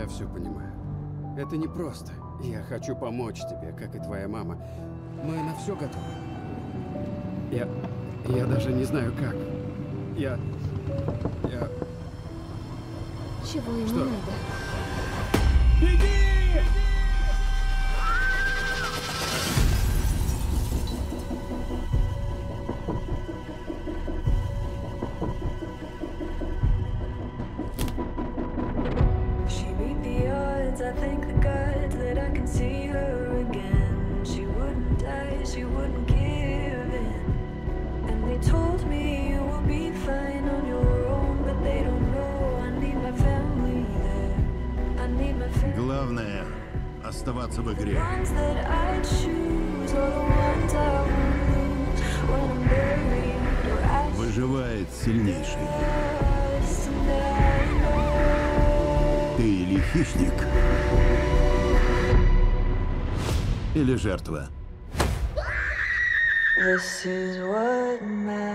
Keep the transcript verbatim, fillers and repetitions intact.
все понимаю. Это непросто. Я хочу помочь тебе, как и твоя мама. Мы на все готовы. Я... Я даже не знаю как. Я... Я... Чего ему Что? надо? Беги! I thank the gods that I can see her again. She wouldn't die, she wouldn't give in. And they told me you will be fine on your own, but they don't know I need my family there. I need my family. Главное — оставаться в игре. The ones that I choose are the ones I will lose when I'm buried or ashes. Выживает сильнейший. Someday I know. Ты или хищник, или жертва. This is what matters.